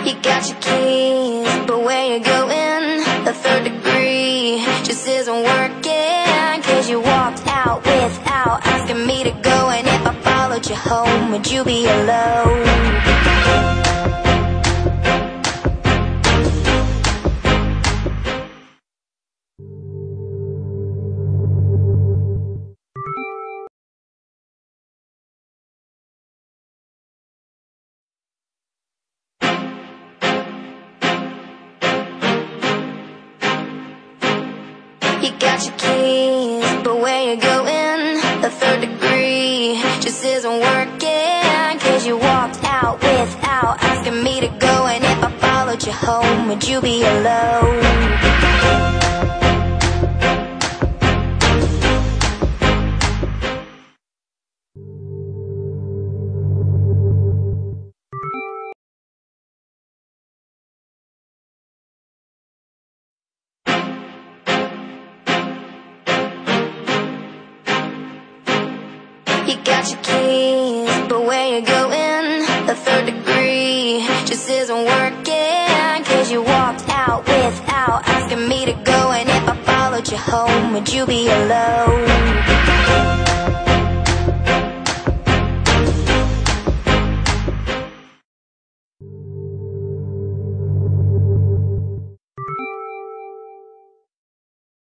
You got your keys, but where you going? The third degree just isn't working, 'cause you walked out without asking me to go. And if I followed you home, would you be alone? You got your keys, but where you going? The third degree just isn't working, 'cause you walked out without asking me to go. And if I followed you home, would you be alone? You got your keys, but where you going? The third degree just isn't working, 'cause you walked out without asking me to go. And if I followed you home, would you be alone?